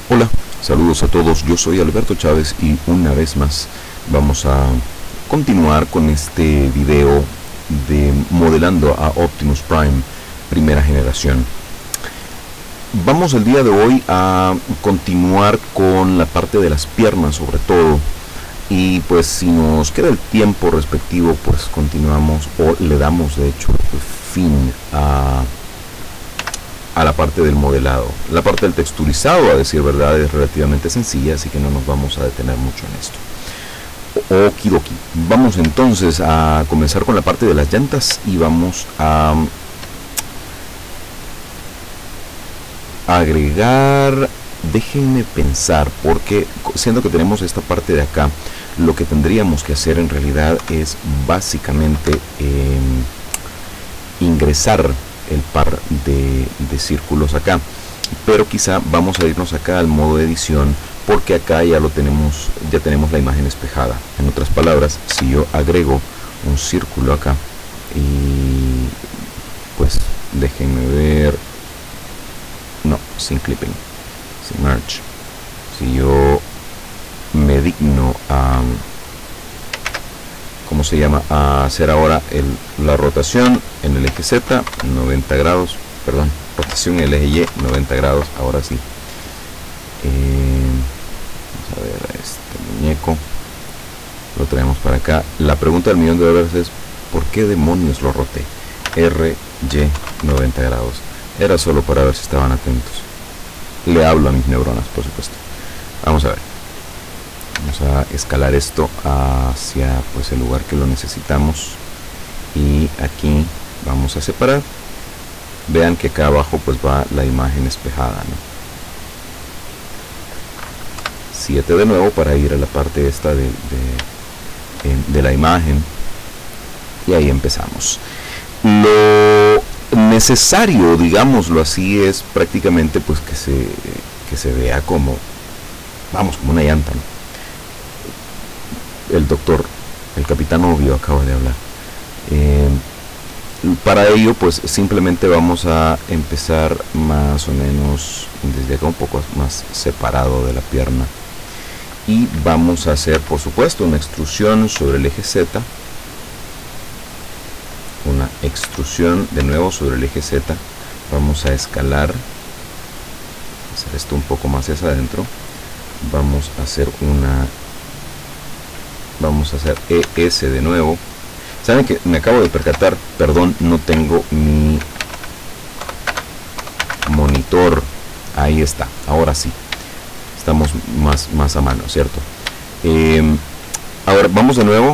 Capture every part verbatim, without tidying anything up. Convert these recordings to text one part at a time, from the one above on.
Hola, saludos a todos, yo soy Alberto Chávez y una vez más vamos a continuar con este video de modelando a Optimus Prime primera generación. Vamos el día de hoy a continuar con la parte de las piernas sobre todo, y pues si nos queda el tiempo respectivo pues continuamos o le damos de hecho fin a a la parte del modelado. La parte del texturizado, a decir verdad, es relativamente sencilla, así que no nos vamos a detener mucho en esto. Okidoki. Vamos entonces a comenzar con la parte de las llantas y vamos a agregar, déjenme pensar, porque siendo que tenemos esta parte de acá, lo que tendríamos que hacer en realidad es básicamente eh, ingresar el par de, de círculos acá, pero quizá vamos a irnos acá al modo de edición, porque acá ya lo tenemos, ya tenemos la imagen espejada. En otras palabras, si yo agrego un círculo acá y pues déjenme ver, no, sin clipping, sin merge, si yo me digno a ¿cómo se llama? A hacer ahora el, la rotación en el eje Z, noventa grados, perdón, rotación en el eje Y, noventa grados, ahora sí. Eh, vamos a ver a este muñeco, lo traemos para acá. La pregunta del millón de dólares es, ¿por qué demonios lo roté? R, Y, noventa grados. Era solo para ver si estaban atentos. Le hablo a mis neuronas, por supuesto. Vamos a ver. Vamos a escalar esto hacia pues el lugar que lo necesitamos y aquí vamos a separar. Vean que acá abajo pues va la imagen espejada, ¿no? siete de nuevo para ir a la parte esta de, de, de la imagen y ahí empezamos. Lo necesario, digámoslo así, es prácticamente pues que se, que se vea como, vamos, como una llanta, ¿no? El doctor, el capitán obvio acaba de hablar. Eh, para ello pues simplemente vamos a empezar más o menos desde acá, un poco más separado de la pierna, y vamos a hacer por supuesto una extrusión sobre el eje Z, una extrusión de nuevo sobre el eje Z. Vamos a escalar, hacer esto un poco más hacia adentro, vamos a hacer una vamos a hacer E S de nuevo. Saben que me acabo de percatar, perdón, no tengo mi monitor. Ahí está, ahora sí estamos más, más a mano, ¿cierto? Eh, ahora vamos de nuevo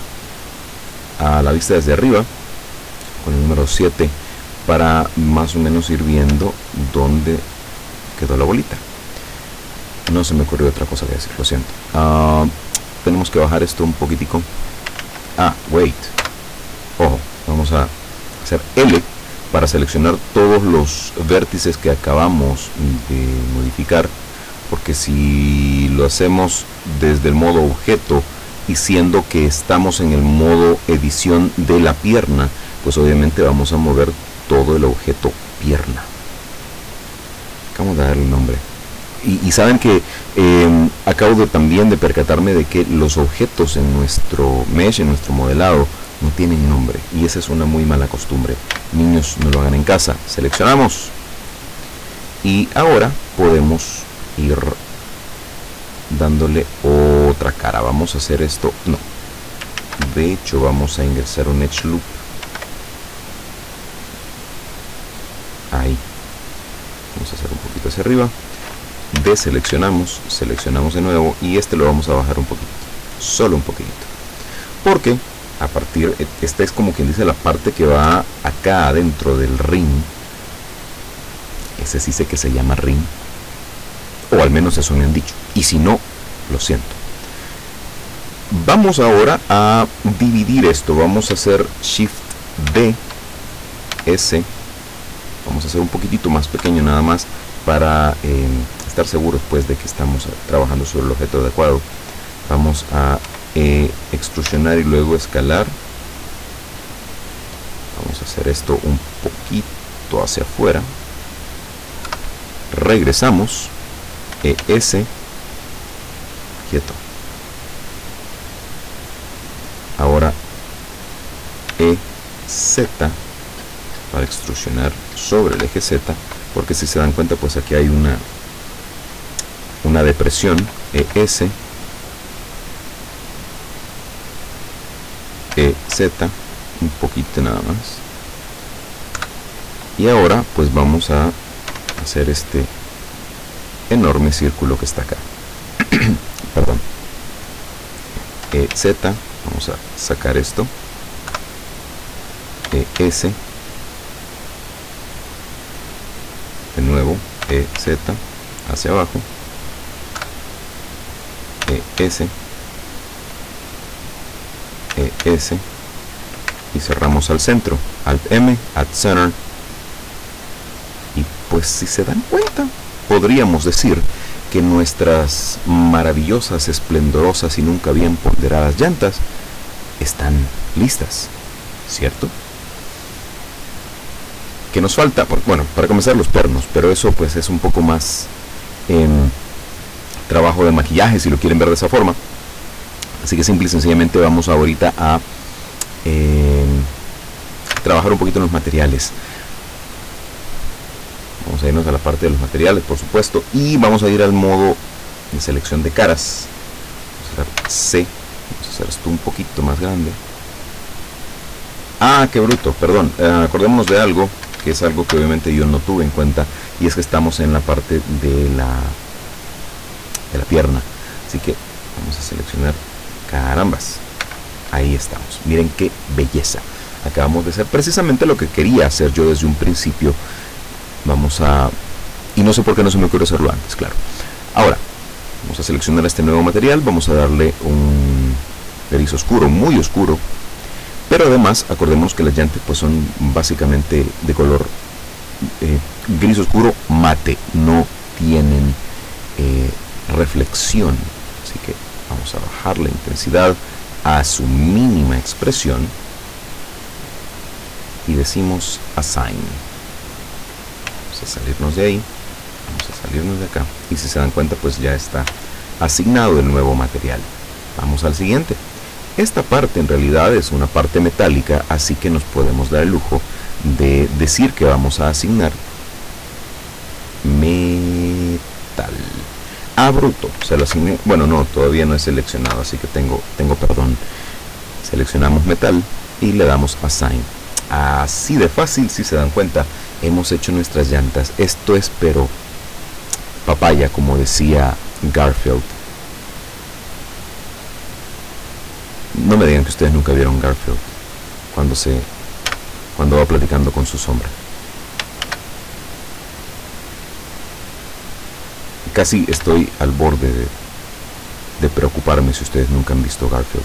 a la vista desde arriba con el número siete para más o menos ir viendo dónde quedó la bolita. No se me ocurrió otra cosa que decir, lo siento. Uh, tenemos que bajar esto un poquitico. Ah, wait, ojo, vamos a hacer L para seleccionar todos los vértices que acabamos de modificar, porque si lo hacemos desde el modo objeto y siendo que estamos en el modo edición de la pierna, pues obviamente vamos a mover todo el objeto pierna. Vamos a darle el nombre. Y, y saben que eh, acabo de, también de percatarme de que los objetos en nuestro mesh, en nuestro modelado, no tienen nombre, y esa es una muy mala costumbre. Niños, no lo hagan en casa. Seleccionamos y ahora podemos ir dándole otra cara. Vamos a hacer esto, no, de hecho vamos a ingresar un edge loop ahí. Vamos a hacer un poquito hacia arriba, deseleccionamos, seleccionamos de nuevo y este lo vamos a bajar un poquito, solo un poquito, porque a partir, esta es como quien dice la parte que va acá adentro del ring. Ese sí sé que se llama ring, o al menos eso me han dicho, y si no, lo siento. Vamos ahora a dividir esto. Vamos a hacer Shift D, S, vamos a hacer un poquitito más pequeño nada más para eh, estar seguros pues de que estamos trabajando sobre el objeto adecuado. Vamos a eh, extrusionar y luego escalar. Vamos a hacer esto un poquito hacia afuera, regresamos E S, quieto. Ahora E Z para extrusionar sobre el eje Z, porque si se dan cuenta pues aquí hay una una depresión. E S, E Z, un poquito nada más. Y ahora pues vamos a hacer este enorme círculo que está acá. Perdón. E Z, vamos a sacar esto. E S, de nuevo E Z hacia abajo, E S, E S, y cerramos al centro. Alt M, at center. Y pues si se dan cuenta, podríamos decir que nuestras maravillosas, esplendorosas y nunca bien ponderadas llantas están listas, ¿cierto? Que nos falta, bueno, para comenzar los pernos, pero eso pues es un poco más eh, trabajo de maquillaje si lo quieren ver de esa forma. Así que simple y sencillamente vamos ahorita a eh, trabajar un poquito en los materiales. Vamos a irnos a la parte de los materiales, por supuesto, y vamos a ir al modo de selección de caras. Vamos a hacer C, vamos a hacer esto un poquito más grande. Ah, qué bruto, perdón, eh, acordémonos de algo, que es algo que obviamente yo no tuve en cuenta, y es que estamos en la parte de la, de la pierna. Así que vamos a seleccionar, carambas, ahí estamos. Miren qué belleza. Acabamos de hacer precisamente lo que quería hacer yo desde un principio. Vamos a... y no sé por qué no se me ocurrió hacerlo antes, claro. Ahora, vamos a seleccionar este nuevo material, vamos a darle un gris oscuro, muy oscuro. Pero además, acordemos que las llantas pues son básicamente de color eh, gris oscuro mate, no tienen eh, reflexión. Así que vamos a bajar la intensidad a su mínima expresión y decimos assign. Vamos a salirnos de ahí, vamos a salirnos de acá, y si se dan cuenta pues ya está asignado el nuevo material. Vamos al siguiente. Esta parte en realidad es una parte metálica, así que nos podemos dar el lujo de decir que vamos a asignar metal. Ah, bruto, se lo asigné. Bueno, no, todavía no es seleccionado, así que tengo, tengo perdón. Seleccionamos metal y le damos assign. Así de fácil, si se dan cuenta, hemos hecho nuestras llantas. Esto es pero papaya, como decía Garfield. No me digan que ustedes nunca vieron Garfield cuando se cuando va platicando con su sombra. Casi estoy al borde de, de preocuparme si ustedes nunca han visto Garfield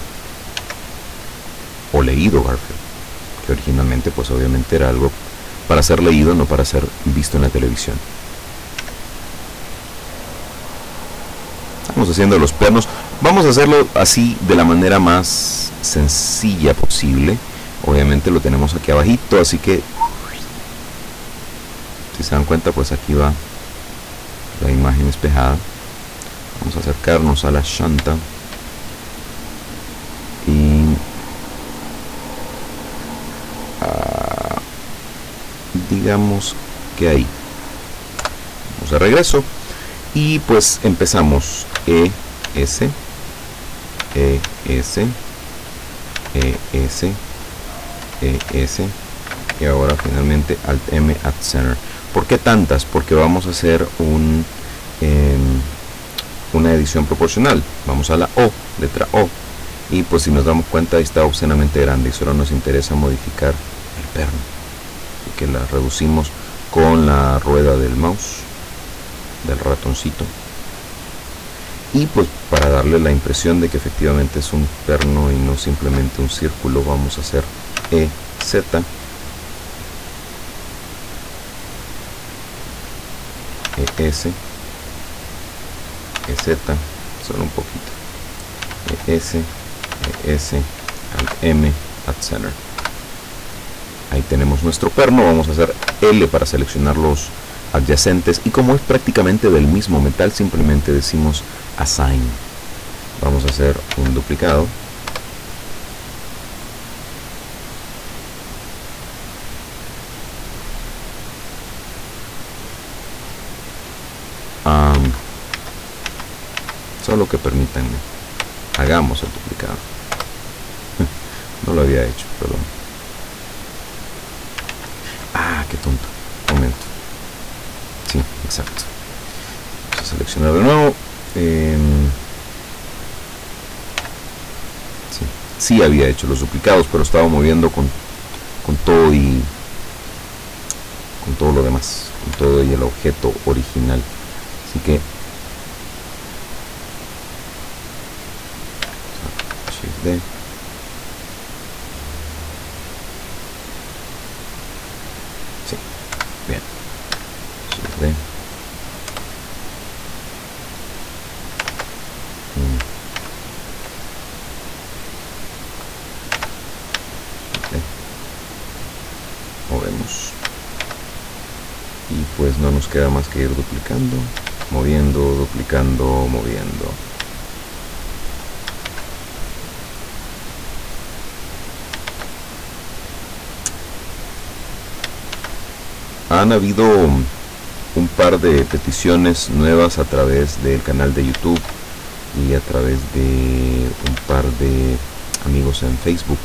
o leído Garfield, que originalmente pues obviamente era algo para ser leído, no para ser visto en la televisión. Estamos haciendo los pernos. Vamos a hacerlo así de la manera más sencilla posible. Obviamente lo tenemos aquí abajito, así que si se dan cuenta pues aquí va la imagen espejada. Vamos a acercarnos a la llanta y uh, digamos que ahí vamos de regreso y pues empezamos. E S, E S, E S, E S, y ahora finalmente Alt M at center. ¿Por qué tantas? Porque vamos a hacer un eh, una edición proporcional. Vamos a la O, letra O, y pues si nos damos cuenta está obscenamente grande y solo nos interesa modificar el perno, así que la reducimos con la rueda del mouse, del ratoncito. Y pues para darle la impresión de que efectivamente es un perno y no simplemente un círculo, vamos a hacer E Z, E S, E Z, solo un poquito, E S, E S, Alt M, at center. Ahí tenemos nuestro perno. Vamos a hacer L para seleccionar los, adyacentes, y como es prácticamente del mismo metal, simplemente decimos assign. Vamos a hacer un duplicado. Um, solo que permítanme, hagamos el duplicado. No lo había hecho, perdón. Ah, qué tonto. Un momento. Sí, exacto. Vamos a seleccionar de nuevo. Eh, sí, sí había hecho los duplicados, pero estaba moviendo con, con todo y con todo lo demás, con todo y el objeto original. Así que Shift D. Sí, bien. Shift D. Mm. Okay. Movemos. Y pues no nos queda más que ir duplicando, moviendo, duplicando, moviendo. Han habido un par de peticiones nuevas a través del canal de YouTube y a través de un par de amigos en Facebook,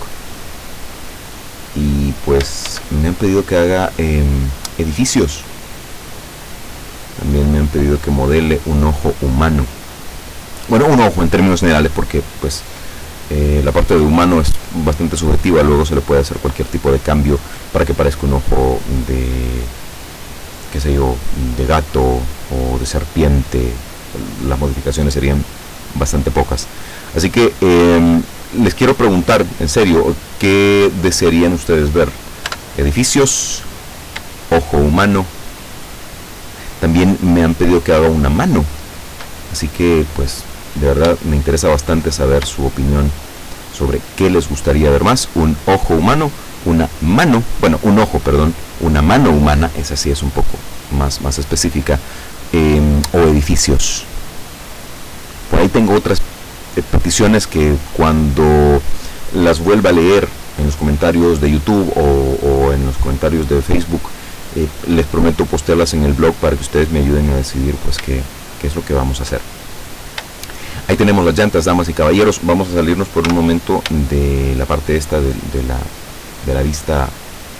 y pues me han pedido que haga eh, edificios. También me han pedido que modele un ojo humano. Bueno, un ojo en términos generales, porque pues eh, la parte de humano es bastante subjetiva. Luego se le puede hacer cualquier tipo de cambio para que parezca un ojo de, qué sé yo, de gato o de serpiente. Las modificaciones serían bastante pocas. Así que eh, les quiero preguntar, en serio, ¿qué desearían ustedes ver? ¿Edificios? ¿Ojo humano? También me han pedido que haga una mano, así que pues de verdad me interesa bastante saber su opinión sobre qué les gustaría ver más: un ojo humano, una mano, bueno, un ojo, perdón, una mano humana, esa sí es un poco más, más específica, eh, o edificios. Por ahí tengo otras eh, peticiones que cuando las vuelva a leer en los comentarios de YouTube o, o en los comentarios de Facebook, Eh, les prometo postearlas en el blog para que ustedes me ayuden a decidir pues qué, qué es lo que vamos a hacer. Ahí tenemos las llantas, damas y caballeros. Vamos a salirnos por un momento de la parte esta de, de, la, de la vista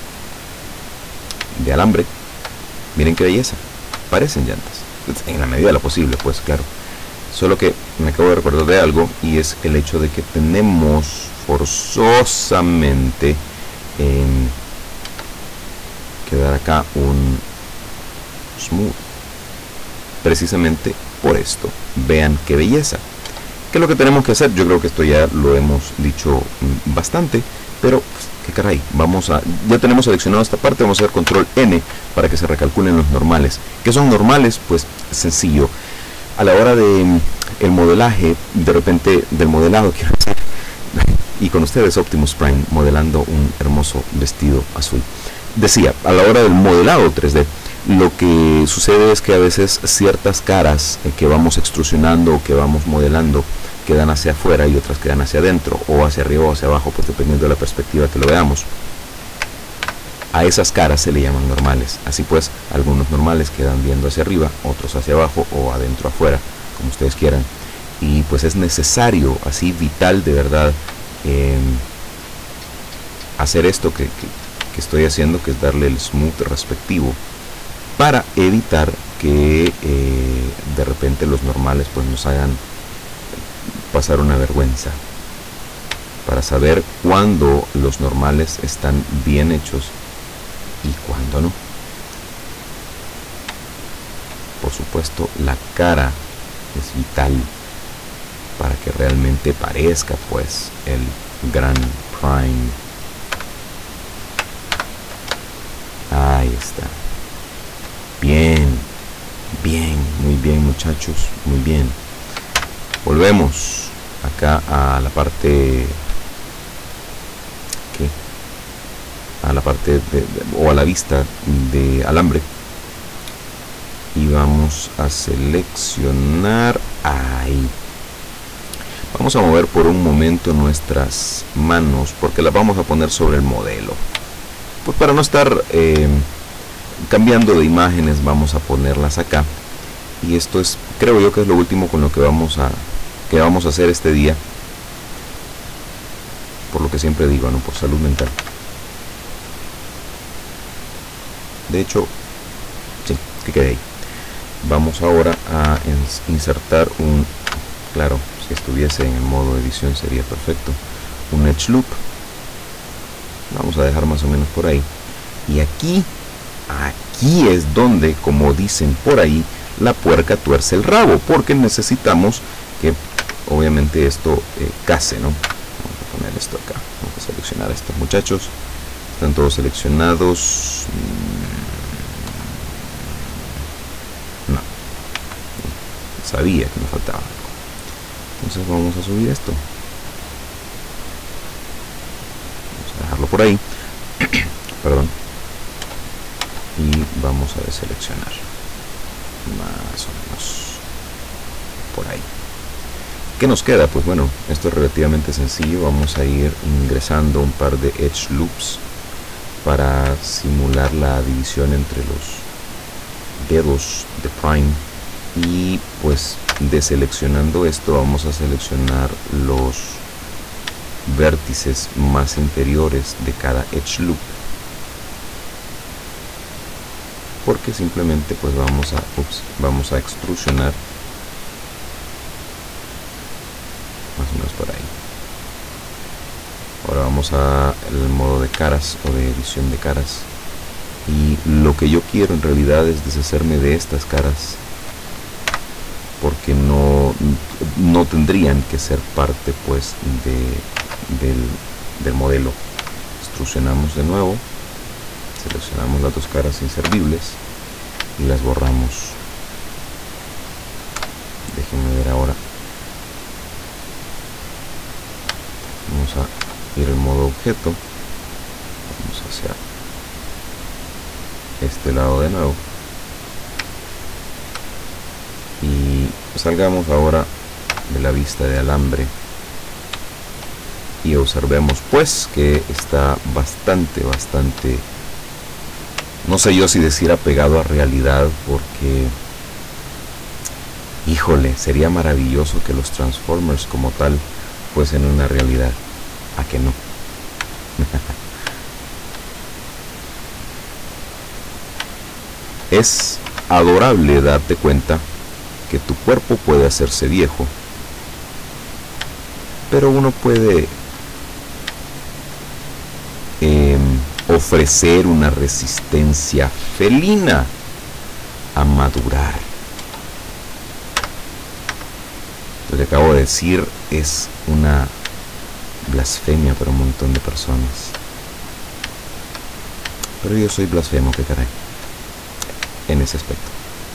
de alambre. Miren qué belleza, parecen llantas, en la medida de lo posible, pues claro. Solo que me acabo de recordar de algo, y es el hecho de que tenemos forzosamente en quedar acá un smooth, precisamente por esto. Vean qué belleza. ¿Qué es lo que tenemos que hacer? Yo creo que esto ya lo hemos dicho bastante, pero pues, qué caray, vamos a, ya tenemos seleccionado esta parte. Vamos a hacer control N para que se recalculen los normales. ¿Qué son normales? Pues sencillo. A la hora de el modelaje, de repente del modelado, quiero decir, y con ustedes Optimus Prime modelando un hermoso vestido azul. Decía, a la hora del modelado tres D, lo que sucede es que a veces ciertas caras eh, que vamos extrusionando o que vamos modelando quedan hacia afuera y otras quedan hacia adentro, o hacia arriba o hacia abajo, pues dependiendo de la perspectiva que lo veamos. A esas caras se le llaman normales. Así pues, algunos normales quedan viendo hacia arriba, otros hacia abajo o adentro afuera, como ustedes quieran. Y pues es necesario, así vital de verdad, eh, hacer esto que, que que estoy haciendo, que es darle el smooth respectivo, para evitar que eh, de repente los normales pues nos hagan pasar una vergüenza, para saber cuándo los normales están bien hechos y cuándo no. Por supuesto, la cara es vital para que realmente parezca pues el gran Prime. Ahí está. Bien, bien, muy bien, muchachos, muy bien. Volvemos acá a la parte ¿qué? a la parte de, de, o a la vista de alambre. y vamos a seleccionar ahí. Vamos a mover por un momento nuestras manos porque las vamos a poner sobre el modelo, pues para no estar eh, cambiando de imágenes, vamos a ponerlas acá. Y esto es, creo yo que es lo último con lo que vamos a que vamos a hacer este día, por lo que siempre digo, no por salud mental. De hecho, sí, que quede ahí. Vamos ahora a insertar un, claro, si estuviese en el modo edición sería perfecto, un edge loop. Vamos a dejar más o menos por ahí. Y aquí, aquí es donde, como dicen por ahí, la puerca tuerce el rabo, porque necesitamos que obviamente esto eh, case, ¿no? Vamos a poner esto acá, vamos a seleccionar a estos muchachos. Están todos seleccionados. No, sabía que me faltaba algo. Entonces vamos a subir esto, vamos a dejarlo por ahí. Perdón. Y vamos a deseleccionar más o menos por ahí. ¿Qué nos queda? Pues bueno, esto es relativamente sencillo. Vamos a ir ingresando un par de edge loops para simular la división entre los dedos de Prime, y pues deseleccionando esto vamos a seleccionar los vértices más interiores de cada edge loop, porque simplemente pues vamos a ups, vamos a extrusionar más o menos por ahí. Ahora vamos a el modo de caras o de edición de caras, y lo que yo quiero en realidad es deshacerme de estas caras porque no, no tendrían que ser parte pues de, del, del modelo. Extrusionamos de nuevo, seleccionamos las dos caras inservibles y las borramos. Déjenme ver ahora. Vamos a ir al modo objeto, vamos hacia este lado de nuevo y salgamos ahora de la vista de alambre y observemos pues que está bastante bastante, no sé yo si decir apegado a realidad, porque híjole, sería maravilloso que los Transformers como tal fuesen una realidad. ¿A que no? Es adorable darte cuenta que tu cuerpo puede hacerse viejo, pero uno puede eh, ofrecer una resistencia felina a madurar. Lo que acabo de decir es una blasfemia para un montón de personas, pero yo soy blasfemo, que caray, en ese aspecto.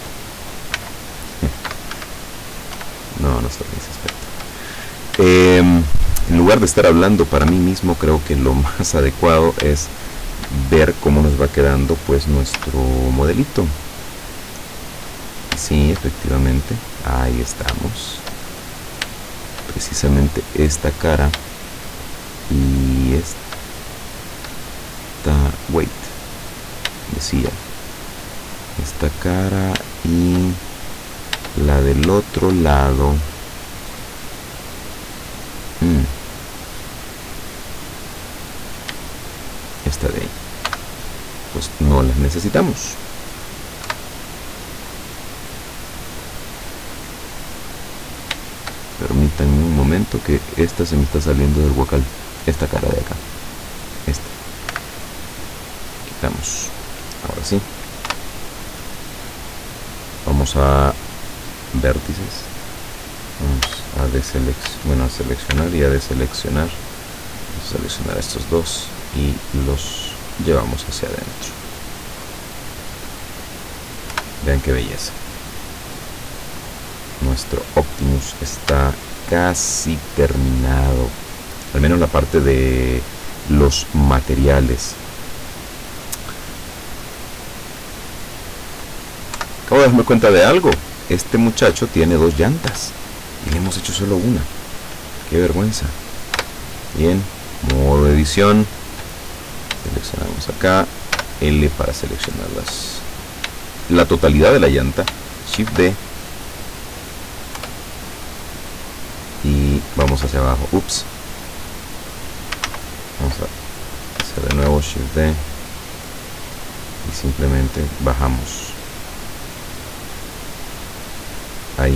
No, no estoy en ese aspecto. Eh, en lugar de estar hablando para mí mismo, creo que lo más adecuado es ver cómo nos va quedando pues nuestro modelito. Sí, efectivamente, ahí estamos. Precisamente esta cara y esta, wait, decía, esta cara y la del otro lado. Mm. Esta de ahí, pues no las necesitamos. Permítanme un momento que esta se me está saliendo del huacal. Esta cara de acá, esta quitamos. Ahora sí, vamos a vértices, vamos a deseleccionar, bueno, a seleccionar y a deseleccionar. Vamos a seleccionar estos dos y los llevamos hacia adentro. Vean qué belleza. Nuestro Optimus está casi terminado, al menos la parte de los materiales. acabo de darme cuenta de algo. Este muchacho tiene dos llantas y le hemos hecho solo una. Qué vergüenza. Bien, modo edición. Seleccionamos acá L para seleccionar las, la totalidad de la llanta. Shift D. Y vamos hacia abajo. Ups. Vamos a hacer de nuevo Shift D. Y simplemente bajamos. Ahí.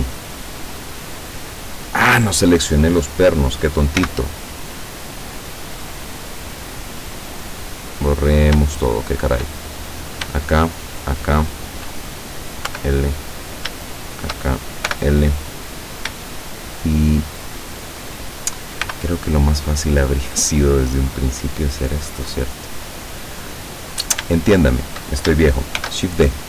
Ah, no seleccioné los pernos, qué tontito. Borremos todo, qué caray. Acá, acá, L, acá, L. Y creo que lo más fácil habría sido desde un principio hacer esto, ¿cierto? Entiéndame, estoy viejo. Shift D.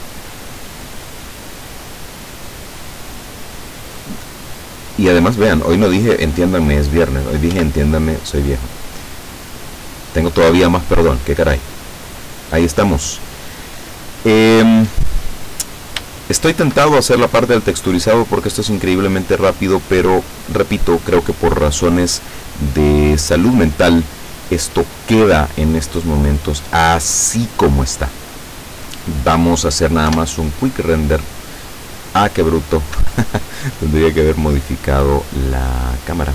Y además vean, hoy no dije entiéndanme es viernes, hoy dije entiéndanme soy viejo. Tengo todavía más perdón, qué caray. Ahí estamos. Eh, estoy tentado a hacer la parte del texturizado porque esto es increíblemente rápido, pero repito, creo que por razones de salud mental esto queda en estos momentos así como está. Vamos a hacer nada más un quick render. Ah, qué bruto. Tendría que haber modificado la cámara.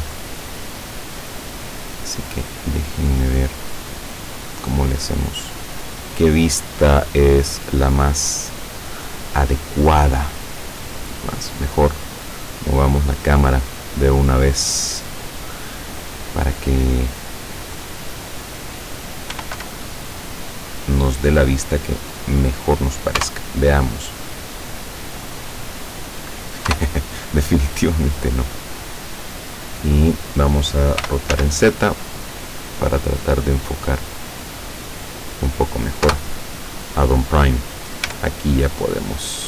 Así que déjenme ver cómo le hacemos. ¿Qué vista es la más adecuada? Más mejor. Movamos la cámara de una vez para que nos dé la vista que mejor nos parezca. Veamos. Definitivamente no. Y vamos a rotar en Z para tratar de enfocar un poco mejor a Don Prime. Aquí ya podemos.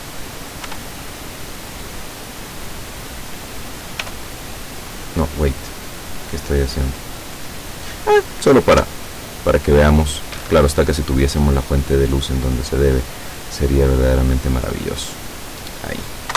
No, wait. ¿Qué estoy haciendo? Ah, solo para, para que veamos. Claro está que si tuviésemos la fuente de luz en donde se debe, sería verdaderamente maravilloso. Ahí.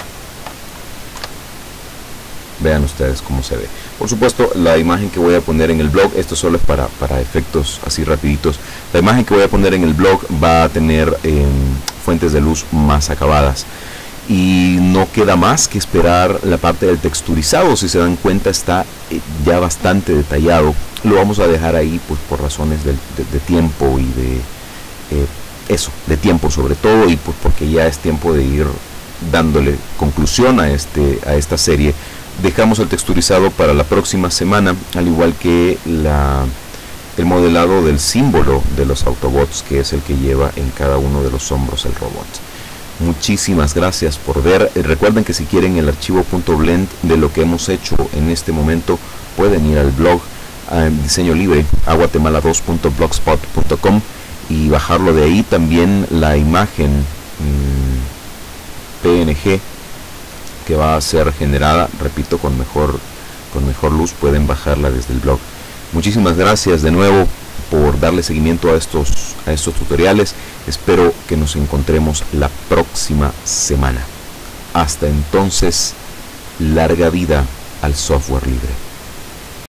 Vean ustedes cómo se ve. Por supuesto, la imagen que voy a poner en el blog, esto solo es para, para efectos así rapiditos. La imagen que voy a poner en el blog va a tener eh, fuentes de luz más acabadas. Y no queda más que esperar la parte del texturizado. Si se dan cuenta, está eh, ya bastante detallado. Lo vamos a dejar ahí pues por razones de, de, de tiempo y de eh, eso, de tiempo sobre todo, y pues porque ya es tiempo de ir dándole conclusión a, este, a esta serie. Dejamos el texturizado para la próxima semana, al igual que la, el modelado del símbolo de los Autobots, que es el que lleva en cada uno de los hombros el robot. Muchísimas gracias por ver. Recuerden que si quieren el archivo .blend de lo que hemos hecho en este momento, pueden ir al blog en diseño libre a guatemala dos punto blogspot punto com y bajarlo de ahí. También la imagen mmm, P N G que va a ser generada, repito, con mejor con mejor luz, pueden bajarla desde el blog. Muchísimas gracias de nuevo por darle seguimiento a estos a estos tutoriales. Espero que nos encontremos la próxima semana. Hasta entonces, larga vida al software libre.